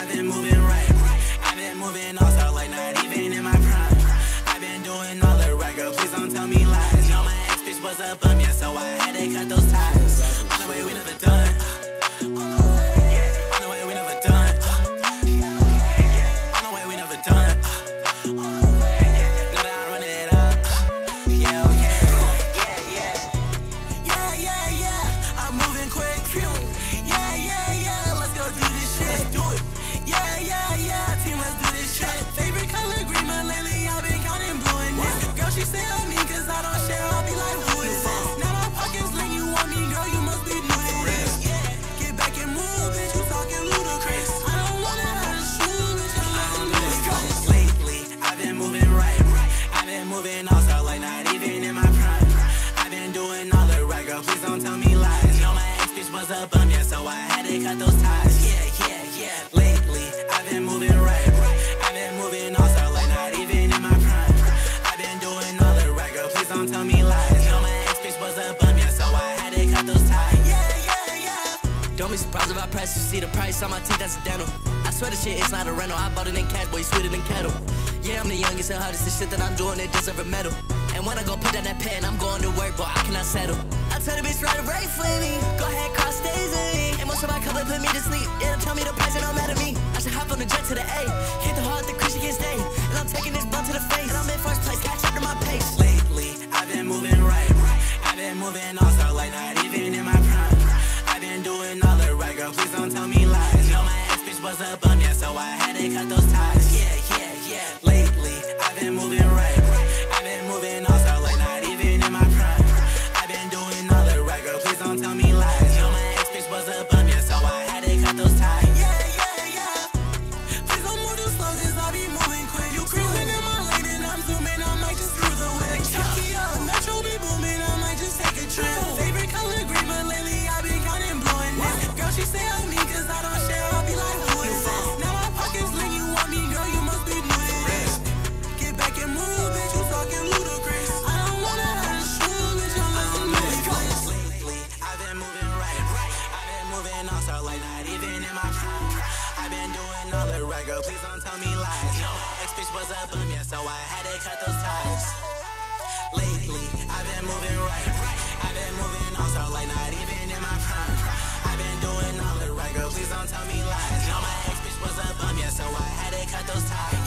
I've been moving right. I've been moving also like not even in my prime. I've been doing all the right, girl, please don't tell me lies. Know my ex bitch was up on me, so I had to cut those ties. On the way we never done. On the way we never done. On the way we never done. Now that I run it up. Yeah, okay. Yeah. I'm moving quick. Yeah. Let's go do this shit. Let's do it. Yeah. Team, let's do this shit. Favorite color green, but lately I've been counting blue and this. Girl, she say on me cause I don't share. I'll be like, who is this? Now my pockets lean, you want me, girl, you must be new to this. Yeah, get back and move, bitch, you talking ludicrous. I don't wanna have to shoot, bitch, I'm not gonna this. Lately, I've been moving right. I've been moving also like not even in my prime. I've been doing all the right, girl, please don't tell me lies. Know my ex bitch was up on me, so I had to cut those ties. Yeah. Lately, I've been moving right. I've been moving also like not even in my prime. I've been doing all the right, girl, please don't tell me lies. Know my ex bitch was up on me, so I had to cut those ties. Yeah. Don't be surprised if I press, you see the price on my teeth, that's a dental. I swear the shit, it's not a rental, I bought it in cash, boy, sweeter than kettle. Yeah, I'm the youngest and hardest, the shit that I'm doing, it deserve a medal. And when I go put down that pen, I'm going to work, boy, I cannot settle. I tell the bitch, ride a break for me, go ahead, cross days in me. And most of my couple put me to sleep, it'll tell me the price and don't matter to me. I should hop on the jet to the A, hit the hard, the Christian can stay. And I'm taking this blunt to the face, and I'm in first place, catch up to my pace. Lately, I've been moving right. I've been moving also like not even in my prime. I've been doing all the right, girl, please don't tell me lies. Know my ex bitch was up on me, so I had to cut those ties. Yeah. Lately, I've been moving right. I've been moving also like not even in my prime. I've been doing all the right, girl, please don't tell me lies. Know my ex bitch was up on me, so I had to cut those ties. Yeah. Please don't move too slow, cause I'll be moving quick. You cruising in my lane and I'm zooming, I might just screw the whip. Chucky up, Metro be booming, I might just take a trip. Favorite color green, but lately I've been counting blue and this. Girl, she say on me cause I don't share, I'll be like, who is this? Now my pockets lean, you want me, girl, you must be new to this. Get back and move, bitch, you talking ludicrous. I don't wanna have to shoot, bitch, I'm not gonna this. Lately, I've been moving right. I've been moving also like not even in my prime. I've been doing all the right, girl, please don't tell me lies. No, ex bitch was up on me, so I had to cut those ties. Lately, I've been moving right. I've been moving also like not even in my prime. I've been doing all the right, girl, please don't tell me lies. No, my ex bitch was up on me, so I had to cut those ties.